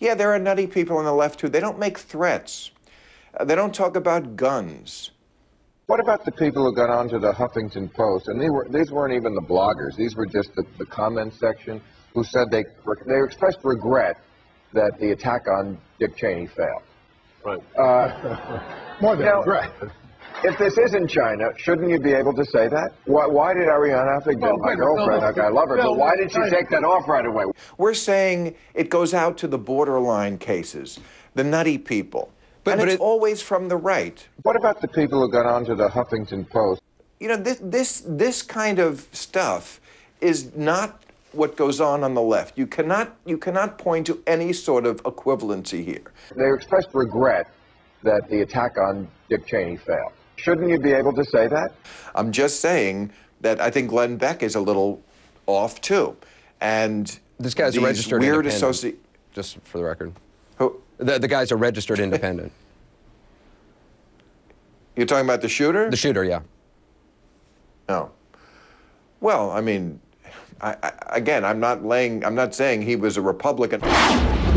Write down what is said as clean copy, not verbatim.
Yeah, there are nutty people on the left too. They don't make threats. They don't talk about guns. What about the people who got onto the Huffington Post, and these weren't even the bloggers, these were just the comment section, who said they expressed regret that the attack on Dick Cheney failed. Right. More than regret. If this isn't China, shouldn't you be able to say that? Why did Ariana Huffington, my girlfriend, I love her, but why did she take that off right away? We're saying it goes out to the borderline cases, the nutty people. But it's always from the right. What about the people who got onto the Huffington Post? You know, this kind of stuff is not what goes on the left. You cannot point to any sort of equivalency here. They expressed regret that the attack on Dick Cheney failed. Shouldn't you be able to say that? I'm just saying that I think Glenn Beck is a little off too, and this guy's a registered weird independent. Just for the record. Who? The guy's a registered independent. You're talking about the shooter? The shooter, yeah. No. Well, I mean, again, I'm not saying he was a Republican.